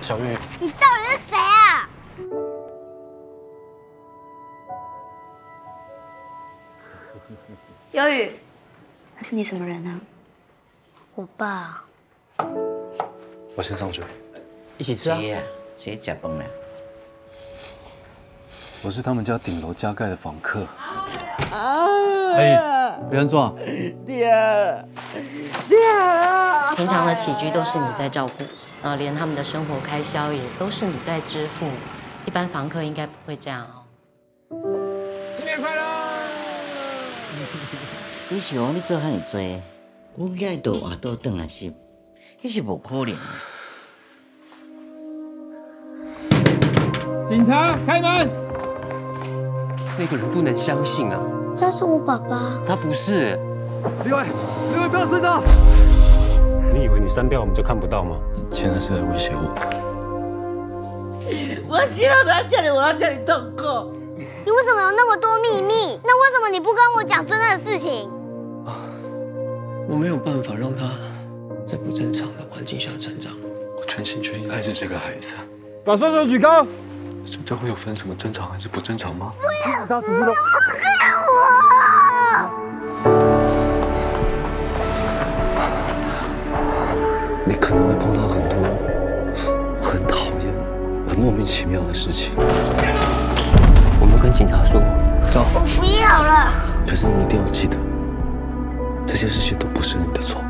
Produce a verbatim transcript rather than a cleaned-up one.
小玉， 你到底是谁啊？ 忧郁，他是你什么人啊？ 我爸。 我先上去。 一起吃啊！ 谁吃饭了？ 我是他们家顶楼加盖的房客。 啊！ 哎，别人做。 爹，爹！ 平常的起居都是你在照顾，呃，连他们的生活开销也都是你在支付。一般房客应该不会这样哦。 新年快乐！ 你想你做遐尼多，我囝倒活倒转来是，迄是无可能。 警察开门！那个人不能相信啊！ 他是我爸爸。 他不是。 李伟，李伟不要知道。你以为你删掉我们就看不到吗？ 现在是在威胁我。 我希望他叫你，我要叫你痛苦。 你为什么有那么多秘密？那为什么你不跟我讲真的事情？ 我没有办法让他在不正常的环境下成长。 我全心全意爱着这个孩子。 把双手举高。 这会有分什么正常还是不正常吗？ 不要！他死不了。 你可能会碰到很多很讨厌、很莫名其妙的事情。 我们跟警察说，走。 我不要了。 可是你一定要记得，这些事情都不是你的错。